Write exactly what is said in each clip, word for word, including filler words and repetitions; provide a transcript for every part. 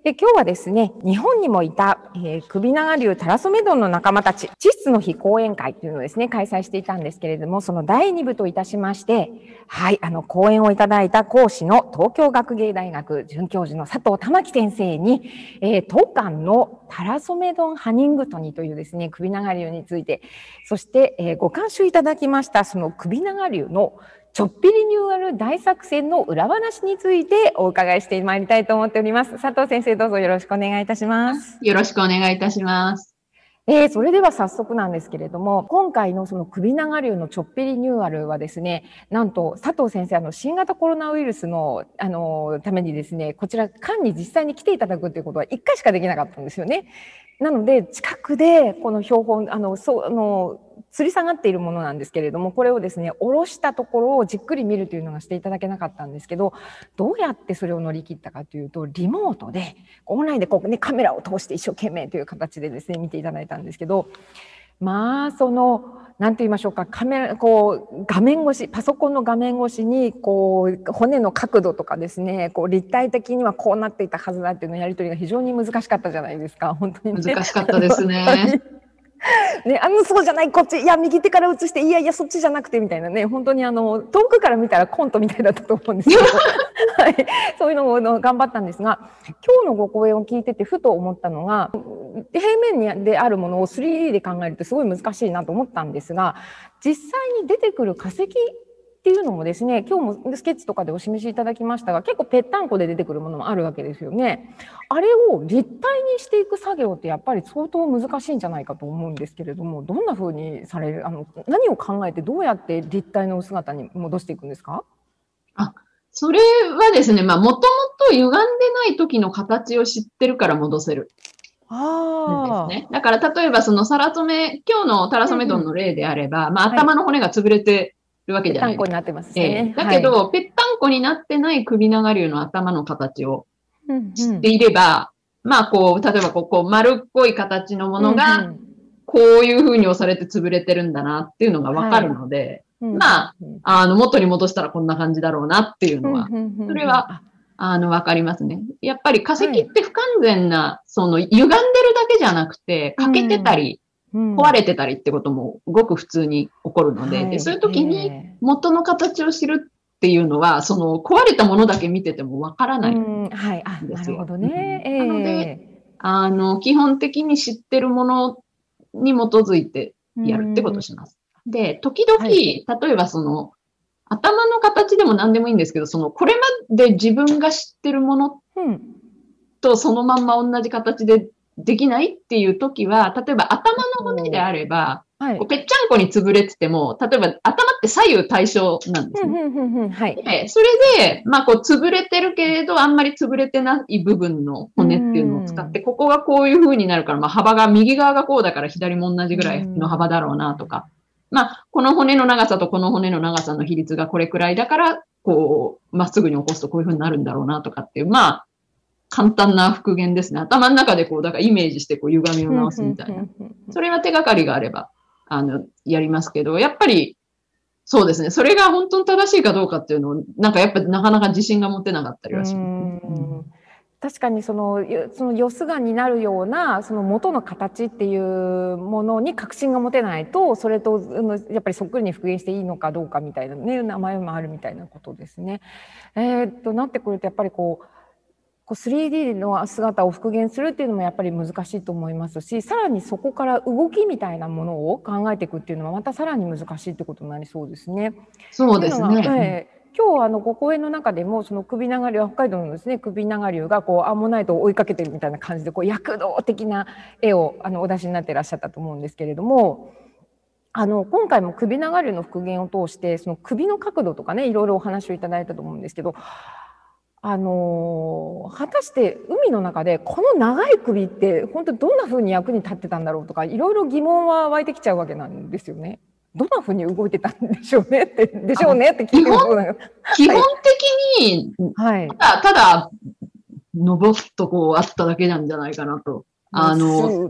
で、今日はですね、日本にもいた、えー、首長竜タラソメドンの仲間たち、地質の日講演会というのをですね、開催していたんですけれども、そのだいに部といたしまして、はい、あの、講演をいただいた講師の東京学芸大学准教授の佐藤玉樹先生に、えー、当館のタラソメドンハニングトニというですね、首長竜について、そして、えー、ご監修いただきました、その首長竜のちょっぴりニューアル大作戦の裏話についてお伺いしてまいりたいと思っております。佐藤先生、どうぞよろしくお願いいたします。 よろしくお願いいたします。 えー、それでは早速なんですけれども、今回のその首長竜のちょっぴりニューアルはですね、なんと佐藤先生、あの新型コロナウイルスのあのためにですね、こちら館に実際に来ていただくということはいっかいしかできなかったんですよね。なので近くでこの標本あのそうあの吊り下がっているものなんですけれども、これをですね下ろしたところをじっくり見るというのがしていただけなかったんですけど、どうやってそれを乗り切ったかというと、リモートでオンラインでこう、ね、カメラを通して一生懸命という形でですね見ていただいたんですけど、まあその何て言いましょうか、カメラこう画面越しパソコンの画面越しにこう骨の角度とかですね、こう立体的にはこうなっていたはずだっていうのやり取りが非常に難しかったじゃないですか。本当に、 ね、難しかったですね。 ね、あのそうじゃない、こっち、いや右手から映して、いやいやそっちじゃなくてみたいなね、本当にあの遠くから見たらコントみたいだったと思うんですけど、はい、そういうのを頑張ったんですが、今日のご講演を聞いててふと思ったのが、平面にであるものを スリーディー で考えるとすごい難しいなと思ったんですが、実際に出てくる化石っていうのもですね、今日もスケッチとかでお示しいただきましたが、結構ぺったんこで出てくるものもあるわけですよね。あれを立体にしていく作業ってやっぱり相当難しいんじゃないかと思うんですけれども、どんな風にされる、あの何を考えてどうやって立体の姿に戻していくんですか？ あ、それはですね、まあもともと歪んでない時の形を知ってるから戻せる。 あですね。だから例えばそのサラソメ、今日のタラソメドンの例であれば、うんうん、まあ頭の骨が潰れてるわけじゃないですか。 ぺったんこになってますね。 えー、だけど、はい、ぺったんこになってない首長竜の頭の形を知っていれば、うんうん、まあこう、例えばこう、こう丸っこい形のものが、こういう風に押されて潰れてるんだなっていうのがわかるので、はい、まあ、あの、元に戻したらこんな感じだろうなっていうのは、それは、あの、わかりますね。やっぱり化石って不完全な、はい、その、歪んでるだけじゃなくて、欠けてたり、うん、壊れてたりってこともごく普通に起こるので、はい、でそういう時に元の形を知るっていうのは、その壊れたものだけ見ててもわからないんですよ。はい、あ、なるほどね。えー、なので、あの、基本的に知ってるものに基づいてやるってことをします。で、時々、はい、例えばその、頭の形でも何でもいいんですけど、その、これまで自分が知ってるものとそのまんま同じ形でできないっていう時は、例えば頭の骨であれば、はい、こうぺっちゃんこに潰れてても、例えば頭って左右対称なんですね。はい、でそれで、まあこう潰れてるけれど、あんまり潰れてない部分の骨っていうのを使って、ここがこういう風になるから、まあ幅が右側がこうだから左も同じぐらいの幅だろうなとか、まあこの骨の長さとこの骨の長さの比率がこれくらいだから、こう、まっすぐに起こすとこういう風になるんだろうなとかっていう、まあ、簡単な復元ですね。頭の中でこう、だからイメージしてこう歪みを直すみたいな。それは手がかりがあれば、あの、やりますけど、やっぱり、そうですね。それが本当に正しいかどうかっていうのを、なんかやっぱなかなか自信が持てなかったりはします。 確かにその、そのよすがになるような、その元の形っていうものに確信が持てないと、それと、やっぱりそっくりに復元していいのかどうかみたいなね、名前もあるみたいなことですね。えー、っと、なってくると、やっぱりこう、こう スリーディー の姿を復元するっていうのもやっぱり難しいと思いますし、さらにそこから動きみたいなものを考えていくっていうのはまたさらに難しいってことになりそうですね。 そうですね。 えー、今日あのご講演の中でもその首長竜、北海道のですね首長竜がこうアンモナイトを追いかけてるみたいな感じでこう躍動的な絵をあのお出しになっていらっしゃったと思うんですけれども。あの今回も首長竜の復元を通してその首の角度とかねいろいろお話をいただいたと思うんですけど、あの果たして海の中でこの長い首って本当どんな風に役に立ってたんだろうとかいろいろ疑問は湧いてきちゃうわけなんですよね。どんな風に動いてたんでしょうねってでしょうねって聞いてるそうなんです。 基本的に、はい、ただただのぼっとこうあっただけなんじゃないかなと。あの、うん、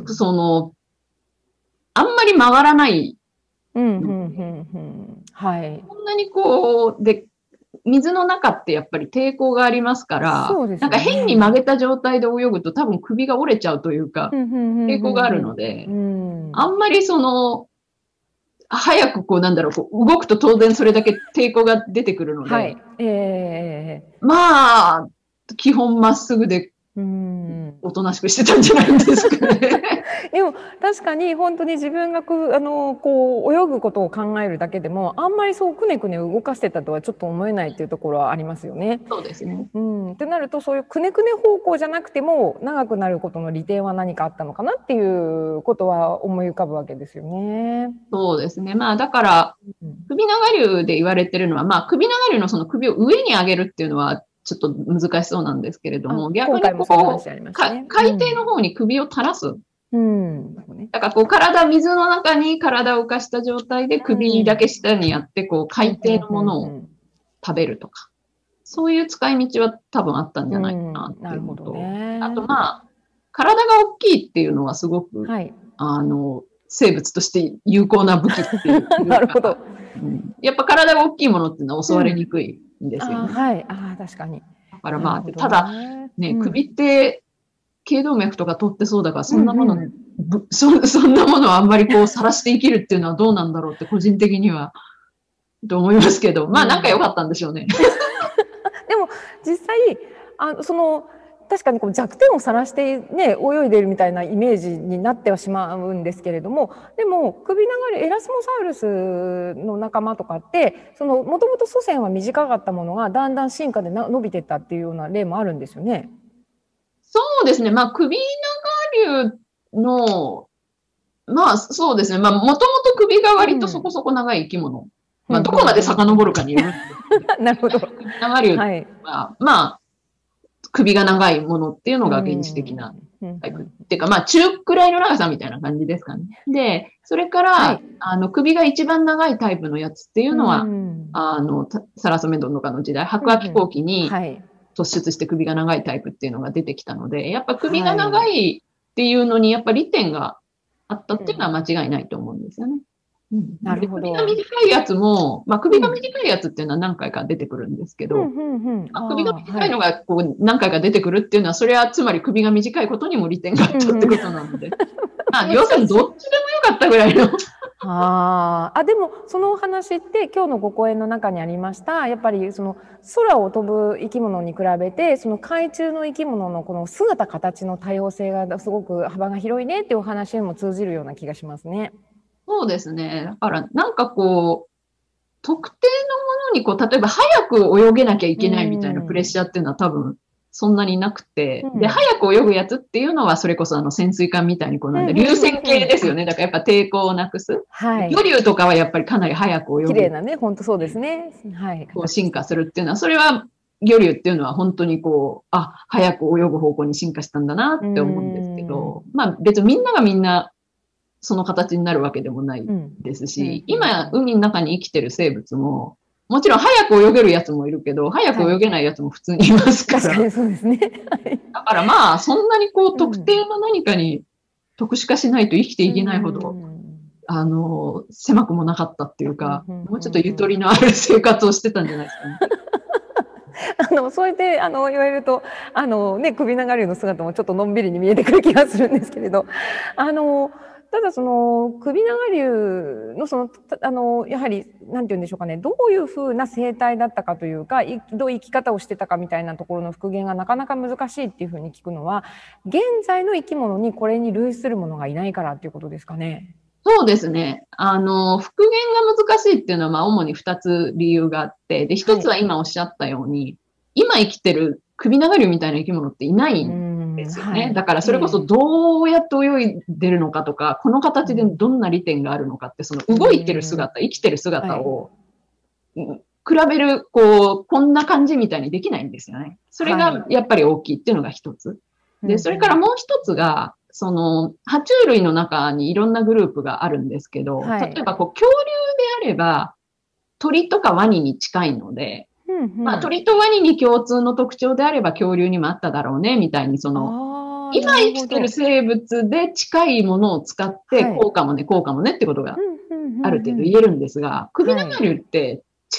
そのあんまり回らない。 うんうんうんうん、はい。 こんなにこうで水の中ってやっぱり抵抗がありますから、そうですね、なんか変に曲げた状態で泳ぐと多分首が折れちゃうというか、抵抗があるので、あんまりその、早くこうなんだろう、こう動くと当然それだけ抵抗が出てくるので、はい、えー、まあ、基本まっすぐで、おとなしくしてたんじゃないんですかね。 でも確かに本当に自分がくあのこう泳ぐことを考えるだけでもあんまりそうくねくね動かしてたとはちょっと思えないっていうところはありますよね。 そうですね。 うん、ってなるとそういうくねくね方向じゃなくても長くなることの利点は何かあったのかなっていうことは思い浮かぶわけですよね。 そうですね。まあだから首長竜で言われてるのは、まあ首長竜のその首を上に上げるっていうのはちょっと難しそうなんですけれども、逆にこう、ね、海底の方に首を垂らす。うん、だからこう体、水の中に体を浮かした状態で首だけ下にやって、こう海底のものを食べるとか、そういう使い道は多分あったんじゃないかなっていうのと、ね、あとまあ、体が大きいっていうのはすごく、はい、あの、生物として有効な武器っていうか。 なるほど、 うん。やっぱ体が大きいものっていうのは襲われにくいんですよね。 うん、あはい、あ確かに。 だからまあ、ね、ただ、ね、うん、首って、頸動脈とか取ってそうだから、そんなもの、うんうん、そ, そんなものをあんまりこう、晒して生きるっていうのはどうなんだろうって、個人的には、と思いますけど、まあ、なんか良かったんでしょうね。 でも、実際、あその、確かにこう弱点を晒してね、泳いでいるみたいなイメージになってはしまうんですけれども、でも、首長竜、エラスモサウルスの仲間とかって、その、もともと祖先は短かったものが、だんだん進化でな伸びていったっていうような例もあるんですよね。 そうですね。まあ、首長竜の、まあ、そうですね。まあ、もともと首が割とそこそこ長い生き物。うん、まあ、どこまで遡るかによるんですけど。 なるほど。 首長竜は、はい、まあ、首が長いものっていうのが原始的なタイプ。うん、っていうか、まあ、中くらいの長さみたいな感じですかね。で、それから、はい、あの、首が一番長いタイプのやつっていうのは、うん、あの、サラソメドンとかの時代、白亜紀後期に、うんはい突出して首が長いタイプっていうのが出てきたので、やっぱ首が長いっていうのにやっぱ利点があったっていうのは間違いないと思うんですよね。うん、なるほど。首が短いやつも、まあ首が短いやつっていうのは何回か出てくるんですけど、首が短いのがこう何回か出てくるっていうのは、それはつまり首が短いことにも利点があったってことなので、まあ要するにどっちでもよかったぐらいの。 ああ、でもそのお話って今日のご講演の中にありましたやっぱりその空を飛ぶ生き物に比べてその海中の生き物のこの姿形の多様性がすごく幅が広いねっていうお話にも通じるような気がしますね。 そうですね。だからなんかこう特定のものにこう例えば早く泳げなきゃいけないみたいなプレッシャーっていうのは多分そんなになくて、うん、で、早く泳ぐやつっていうのは、それこそあの潜水艦みたいにこうなんで、流線形ですよね。だからやっぱ抵抗をなくす。はい。魚竜とかはやっぱりかなり早く泳ぐ。 綺麗なね、本当そうですね。はい。 こう進化するっていうのは、それは魚竜っていうのは本当にこう、あ、早く泳ぐ方向に進化したんだなって思うんですけど、まあ別にみんながみんなその形になるわけでもないですし、うんうん、今海の中に生きてる生物も、もちろん早く泳げるやつもいるけど、早く泳げないやつも普通にいますから。 確かにそうですね。 だからまあ、そんなにこう、特定の何かに特殊化しないと生きていけないほど、うん、あの、狭くもなかったっていうか、うんうんうんうん、もうちょっとゆとりのある生活をしてたんじゃないですかね。 あの、そうやって、あの、言われると、あの、ね、首長竜の姿もちょっとのんびりに見えてくる気がするんですけれど、あの、ただその首長竜のそのあのやはりなんて言うんでしょうかね、どういうふうな生態だったかというか、どういう生き方をしてたかみたいなところの復元がなかなか難しいっていうふうに聞くのは、現在の生き物にこれに類するものがいないからっていうことですかね。 そうですね。あの復元が難しいっていうのはまあ主にふたつ理由があって、で一つは今おっしゃったように、はい、今生きてる首長竜みたいな生き物っていないんですよね。はい、だからそれこそどうやって泳いでるのかとか、この形でどんな利点があるのかって、その動いてる姿、生きてる姿を比べる、こう、こんな感じみたいにできないんですよね。それがやっぱり大きいっていうのが一つ。で、それからもう一つが、その、爬虫類の中にいろんなグループがあるんですけど、例えばこう恐竜であれば、鳥とかワニに近いので、うんうん、まあ、鳥とワニに共通の特徴であれば恐竜にもあっただろうね、みたいに、その、今生きてる生物で近いものを使って、こうかもね、こうかもねってことがある程度言えるんですが、首長竜って近く、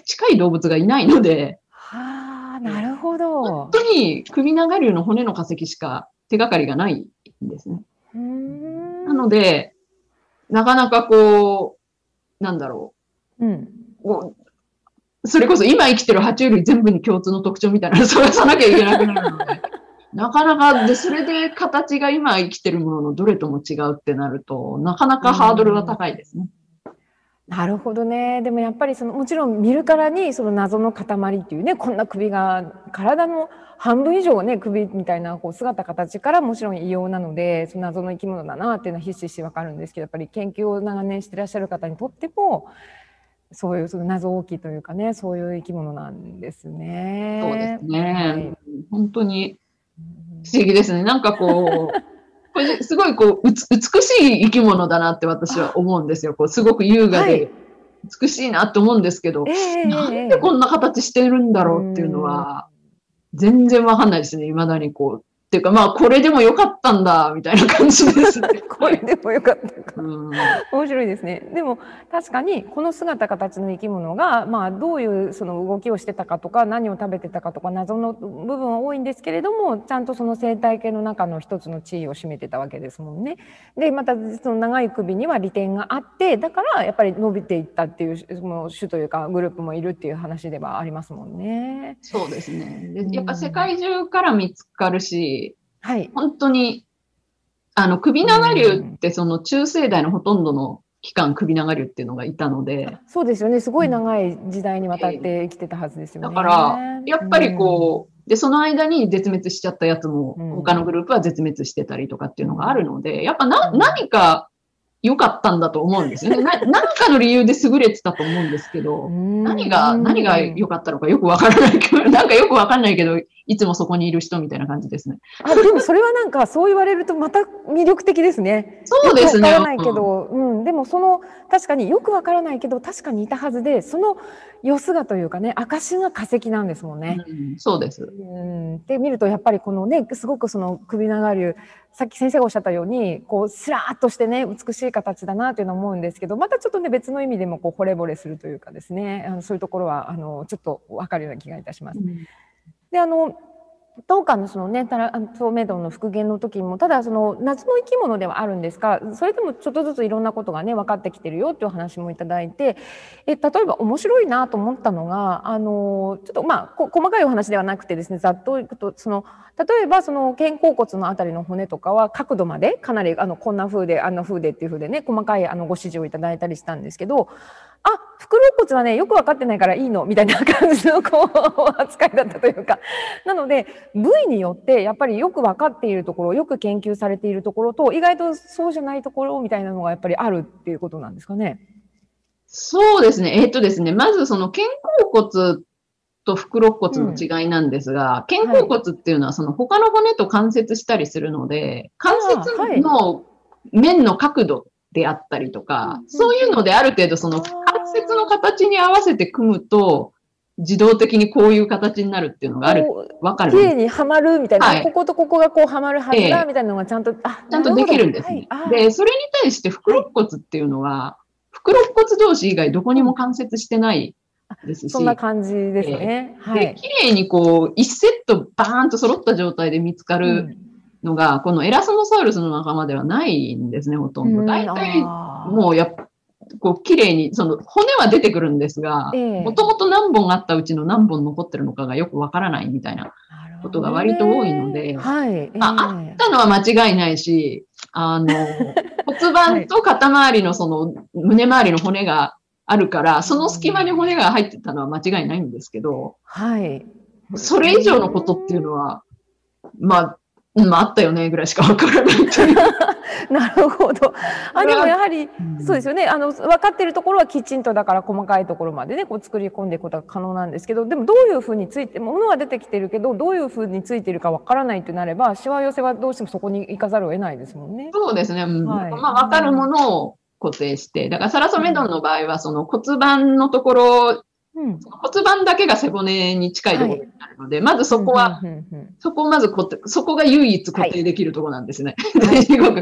近い動物がいないので。 はあ、なるほど。 本当に首長竜の骨の化石しか手がかりがないんですね。 うーんなので、なかなかこう、なんだろう。うん、こうそれこそ今生きてる爬虫類全部に共通の特徴みたいなのを探さなきゃいけなくなるので。なかなか、で、それで形が今生きてるもののどれとも違うってなると、なかなかハードルが高いですね。 なるほどね。でもやっぱりそのもちろん見るからにその謎の塊っていうね、こんな首が体の半分以上ね、首みたいなこう姿形からもちろん異様なので、その謎の生き物だなっていうのはひしひしわかるんですけど、やっぱり研究を長年してらっしゃる方にとってもそういうその謎大きいというかね、そういう生き物なんですね。 そうですね。はい、本当に不思議ですね。なんかこう。これすごいこう美しい生き物だなって私は思うんですよ。こうすごく優雅で美しいなって思うんですけど、はい、なんでこんな形してるんだろうっていうのは全然わかんないですね。未だにこう。っていうかまあこれでもよかったんだみたいな感じですね。 これでもよかったか。うん、面白いですね。でも確かにこの姿形の生き物がまあどういうその動きをしてたかとか何を食べてたかとか謎の部分は多いんですけれども、ちゃんとその生態系の中の一つの地位を占めてたわけですもんね。でまたその長い首には利点があって、だからやっぱり伸びていったっていうその種というかグループもいるっていう話ではありますもんね。 そうですね。でやっぱ世界中から見つかるし。 はい、 本当に、あの、首長竜ってその中生代のほとんどの期間首長竜っていうのがいたので。 そうですよね。すごい長い時代にわたって生きてたはずですよね。 だから、やっぱりこう、うん、で、その間に絶滅しちゃったやつも、他のグループは絶滅してたりとかっていうのがあるので、やっぱな、何か良かったんだと思うんですよね。な何かの理由で優れてたと思うんですけど、何が、何が良かったのかよくわからないけど、なんかよくわかんないけど、いつもそこにいる人みたいな感じですね。 あ、でもそれはなんかそう言われるとまた魅力的ですね。 そうですね。 よくわからないけど、うん、でもその確かによくわからないけど確かにいたはずで、そのよすがというかね、証が化石なんですもんね。 うん、そうです。うん、で見るとやっぱりこのね、すごくその首長竜、さっき先生がおっしゃったようにこうスラーっとしてね美しい形だなというのは思うんですけど、またちょっとね別の意味でもこう惚れ惚れするというかですね、あのそういうところはあのちょっとわかるような気がいたします。うん、であの当館のそのね、透明度の復元の時にも、ただその謎の生き物ではあるんですが、それでもちょっとずついろんなことがね分かってきてるよっていう話もいただいて、え例えば面白いなと思ったのが、あのちょっとまあ細かいお話ではなくてですね、ざっといくと、その例えばその肩甲骨のあたりの骨とかは角度までかなりあのこんな風であんな風でっていう風でね、細かいあのご指示をいただいたりしたんですけど、あ、腹肋骨はねよく分かってないからいいのみたいな感じのこう扱いだったというか、なので部位によってやっぱりよく分かっているところ、よく研究されているところと意外とそうじゃないところみたいなのがやっぱりあるっていうことなんですかね。 そうですね。えー、っとですね、まずその肩甲骨と腹肋骨の違いなんですが、うん、肩甲骨っていうのはその他の骨と関節したりするので、関節の面の角度であったりとか、はい、そういうのである程度その関節の形に合わせて組むと、自動的にこういう形になるっていうのがある。わかる。 綺麗にはまるみたいな、はい、こことここがこうはまるはずだみたいなのがちゃんと、えー、 あ、ちゃんとできるんですね。はい、で、それに対して腹肋骨っていうのは、はい、腹肋骨同士以外どこにも関節してないですし。 そんな感じですね。 えー、はい。で、綺麗にこう、一セットバーンと揃った状態で見つかるのが、うん、このエラソモサウルスの仲間ではないんですね、ほとんど。大体、もうやっぱ、こう、綺麗に、その、骨は出てくるんですが、もともと何本あったうちの何本残ってるのかがよくわからないみたいなことが割と多いので、 はい。 まあ、あったのは間違いないし、あの、骨盤と肩周りのその、胸周りの骨があるから、その隙間に骨が入ってたのは間違いないんですけど、 はい。 それ以上のことっていうのは、まあ、まあ、あったよねぐらいしかわからないという。 なるほど。あ、でもやはり、うん、そうですよね。あの、分かっているところはきちんとだから細かいところまでね、こう作り込んでいくことが可能なんですけど、でもどういうふうについて、ものは出てきてるけど、どういうふうについてるかわからないとなれば、しわ寄せはどうしてもそこに行かざるを得ないですもんね。 そうですね。うん、はい、まあ、分かるものを固定して、だからサラソメドンの場合は、その骨盤のところ、うん、骨盤だけが背骨に近いところになるので、はい、まずそこは、そこをまず固定、そこが唯一固定できるところなんですね。はい、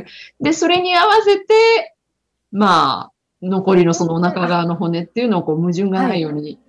で、それに合わせて、まあ、残りのそのお腹側の骨っていうのをこう矛盾がないようにくっ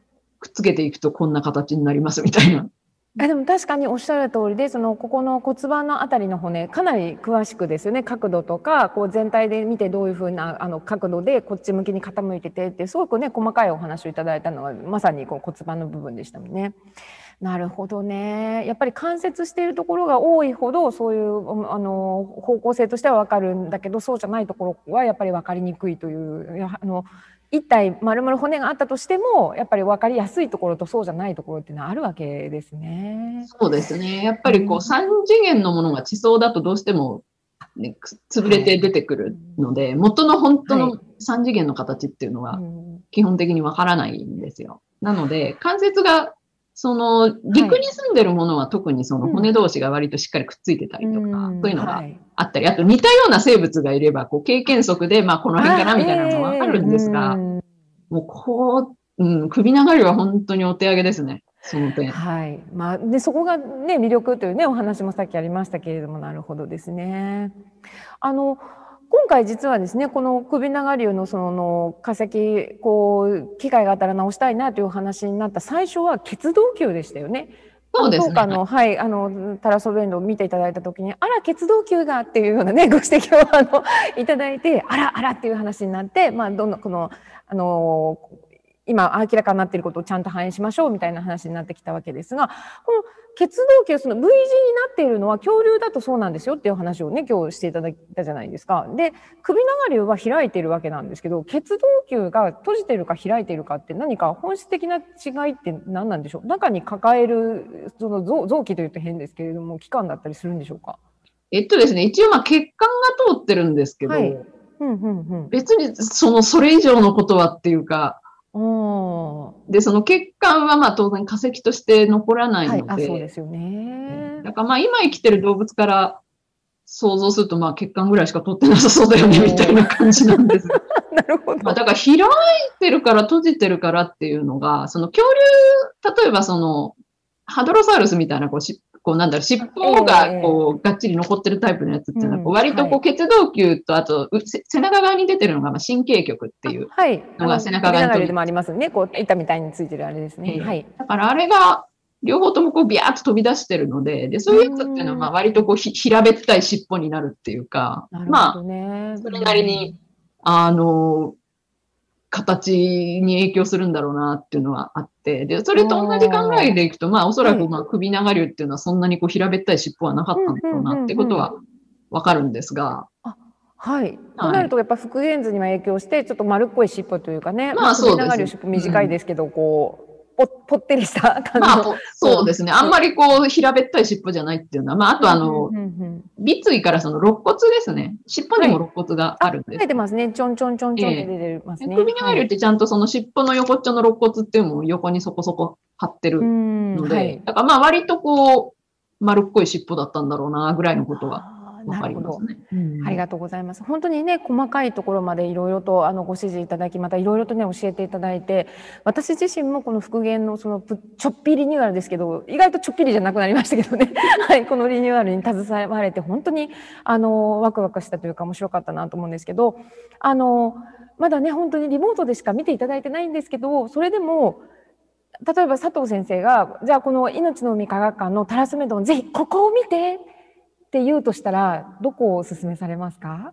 くっつけていくとこんな形になりますみたいな。 あでも確かにおっしゃる通りで、そのここの骨盤のあたりの骨かなり詳しくですよね。角度とかこう全体で見てどういうふうなあの角度でこっち向きに傾いててってすごくね細かいお話をいただいたのはまさにこう骨盤の部分でしたもんね。なるほどね。やっぱり関節しているところが多いほどそういうあの方向性としては分かるんだけど、そうじゃないところはやっぱり分かりにくいという、いやあの一体丸々骨があったとしてもやっぱり分かりやすいところとそうじゃないところっていうのはあるわけですね。 そうですね。やっぱりこうさん次元のものが地層だとどうしても、ね、潰れて出てくるので、はい、元の本当のさん次元の形っていうのは基本的に分からないんですよ。なので関節がその陸に住んでるものは特にその骨同士が割としっかりくっついてたりとか、うん、そういうのがあったり、あと似たような生物がいれば、こう経験則で、まあこの辺かなみたいなのもわかるんですが、えー、もうこう、うん、首長りは本当にお手上げですね。その点。 はい。まあ、で、そこがね、魅力というね、お話もさっきありましたけれども、なるほどですね。あの、今回実はですね、この首長竜のその化石、こう、機会があったら直したいなというお話になった最初は血動球でしたよね。 そうですね。 当館の、はい、あの、タラソベンドを見ていただいたときに、あら、血動球がっていうようなね、ご指摘を、あの、いただいて、あら、あらっていう話になって、まあ、どんどんこの、あの、今明らかになっていることをちゃんと反映しましょうみたいな話になってきたわけですが、この血動球、その V 字になっているのは恐竜だとそうなんですよっていう話をね、今日していただいたじゃないですか。で、首長竜は開いているわけなんですけど、血動球が閉じているか開いているかって何か本質的な違いって何なんでしょう。中に抱える、その臓器というと変ですけれども、器官だったりするんでしょうか。 えっとですね、一応まあ血管が通ってるんですけど、はいうんうんうん、別にそのそれ以上のことはっていうか、で、その血管はまあ当然化石として残らないので、はい、 あそうですよね。 だからまあ今生きてる動物から想像するとまあ血管ぐらいしか取ってなさそうだよねみたいな感じなんです。 なるほど。 まあだから開いてるから閉じてるからっていうのが、その恐竜、例えばそのハドロサウルスみたいなこうしこうなんだろう、尻尾がこうがっちり残ってるタイプのやつっていうのは、こう割とこう血動球とあと背中側に出てるのがまあ神経球っていうのが背中側に出てる。もありますね。こう板みたいについてるあれですね。はい。 だからあれが両方ともこうビャーッと飛び出してるので、でそういうやつっていうのはまあ割とこうひ平べったい尻尾になるっていうか、まあそれなりにあの形に影響するんだろうなっていうのはあって、で、それと同じ考えでいくと、まあおそらくまあ首長竜っていうのはそんなにこう平べったい尻尾はなかったんだろうなってことはわかるんですが。 あはい。となるとやっぱ復元図には影響して、ちょっと丸っこい尻尾というかね、 まあそうです。首長竜尻尾短いですけど、うん、こう、ぽ, ぽってりした感じの、 まあ、そうですね。あんまりこう、平べったい尻尾じゃないっていうのは、まあ、あとあの、尾椎からその肋骨ですね。尻尾にも肋骨があるんです。 出てますね。ちょんちょんちょんちょんって出てますね。 首長竜ってちゃんとその尻尾の横っちょの肋骨っていうのも横にそこそこ張ってるので、はい、だからまあ割とこう、丸っこい尻尾だったんだろうな、ぐらいのことは。わかりますね。 うん、ありがとうございます。本当にね、細かいところまでいろいろとあのご指示いただき、またいろいろとね、教えていただいて、私自身もこの復元のそのちょっぴりリニューアルですけど、意外とちょっぴりじゃなくなりましたけどね、はい、このリニューアルに携われて、本当にあのワクワクしたというか面白かったなと思うんですけど、あの、まだね、本当にリモートでしか見ていただいてないんですけど、それでも、例えば佐藤先生が、じゃあこの命の海科学館のタラスメドン、ぜひここを見て、って言うとしたら、どこをお勧めされますか？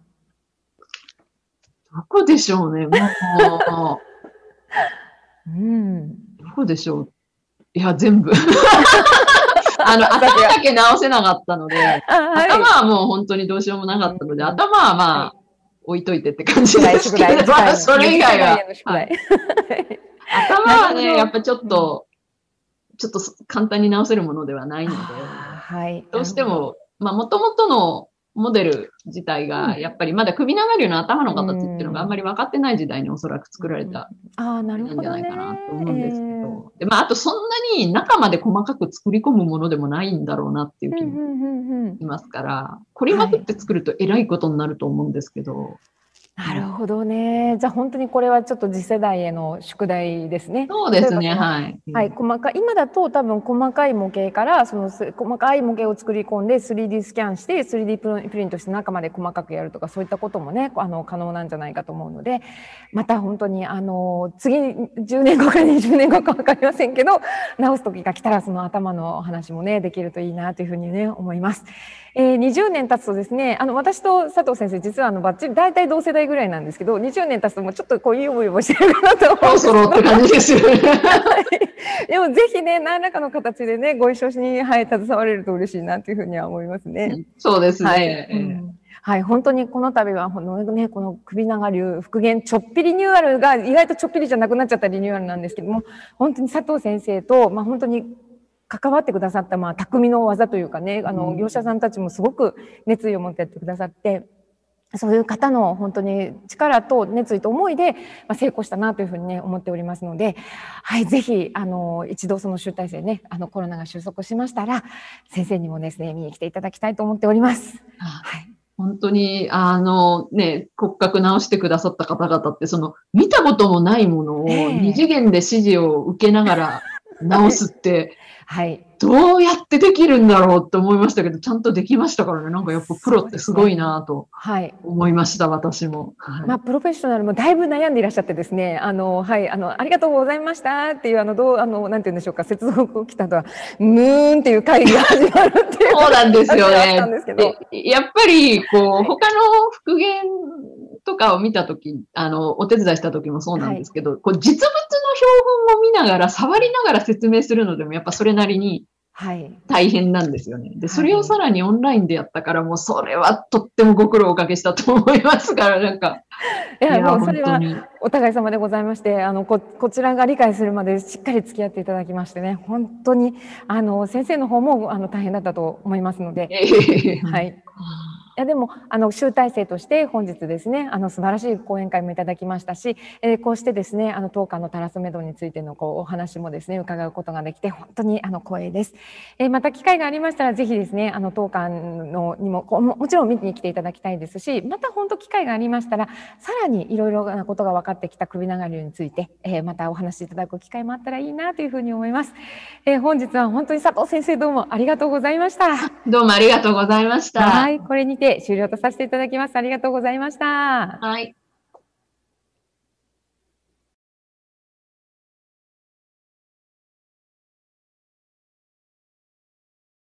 どこでしょうね、もう。うん。 どこでしょう。いや、全部。あの、頭だけ直せなかったので、はい、頭はもう本当にどうしようもなかったので、うん、頭はまあ、はい、置いといてって感じですけど、まあ、それ以外は。はい、頭はね、やっぱちょっと、うん、ちょっと簡単に直せるものではないので、はい、どうしても、まあ、もともとのモデル自体が、やっぱりまだ首長竜の頭の形っていうのがあんまり分かってない時代におそらく作られたんじゃないかなと思うんですけど。で、まあ、あとそんなに中まで細かく作り込むものでもないんだろうなっていう気もしますから、凝りまくって作るとえらいことになると思うんですけど。 なるほどね。じゃあ本当にこれはちょっと次世代への宿題ですね。 そうですね、はい。 はい、細かい、今だと多分細かい模型から、その細かい模型を作り込んで スリーディー スキャンして スリーディー プリントして中まで細かくやるとか、そういったこともね、あの、可能なんじゃないかと思うので、また本当に、あの、次、じゅうねんごかにじゅうねんごかわかりませんけど、直す時が来たらその頭の話もね、できるといいなというふうにね、思います。えー、にじゅうねん経つとですね、あの、私と佐藤先生、実はあの、バッチリ、大体同世代ぐらいなんですけど、にじゅうねん経つともうちょっとこう、いいよいよしてるかなと思うんですけど。 そろって感じですよね。 でもぜひね、何らかの形でね、ご一緒に、はい、携われると嬉しいなというふうには思いますね。 そうですね。 はい、うん、はい、本当にこの度は、このね、この首長流復元ちょっぴりリニューアルが意外とちょっぴりじゃなくなっちゃったリニューアルなんですけども、本当に佐藤先生と、まあ本当に関わってくださった、まあ匠の技というかね、あの、業者さんたちもすごく熱意を持ってやってくださって、そういう方の本当に力と熱意と思いで成功したなというふうにね、思っておりますので、はい、ぜひ、あの、一度その集大成ね、あの、コロナが収束しましたら、先生にもですね、見に来ていただきたいと思っております。はい。 本当に、あの、ね、骨格直してくださった方々って、その、見たこともないものを二次元で指示を受けながら直すって、はい。どうやってできるんだろうって思いましたけど、ちゃんとできましたからね。なんかやっぱプロってすごいなと思いました、はい、私も。 はい、まあ、プロフェッショナルもだいぶ悩んでいらっしゃってですね、あの、はい、あの、ありがとうございましたっていう、あの、どう、あの、なんて言うんでしょうか、接続を来たとは、ムーンっていう会議が始まるっていう。 そうなんですよね。やっぱり、こう、はい、他の復元とかを見たとき、あの、お手伝いしたときもそうなんですけど、はい、こう実物の標本を見ながら、触りながら説明するのでも、やっぱそれなりに、はい。大変なんですよね。で、それをさらにオンラインでやったから、もうそれはとってもご苦労おかけしたと思いますから、なんか。 いや、もうそれはお互い様でございまして、あの、こ、こちらが理解するまでしっかり付き合っていただきましてね、本当に、あの、先生の方も、あの、大変だったと思いますので。はい。いやでもあの集大成として本日ですね、あの素晴らしい講演会もいただきましたし、えー、こうしてですね、あの当館のタラスメドについてのこうお話もですね伺うことができて本当にあの光栄です。えー、また機会がありましたらぜひですね、あの当館のにもももちろん見に来ていただきたいですし、また本当機会がありましたらさらにいろいろなことが分かってきた首長流について、えー、またお話しいただく機会もあったらいいなというふうに思います。えー、本日は本当に佐藤先生どうもありがとうございました。 どうもありがとうございました。 はい、これにて終了とさせていただきます。ありがとうございました。 はい。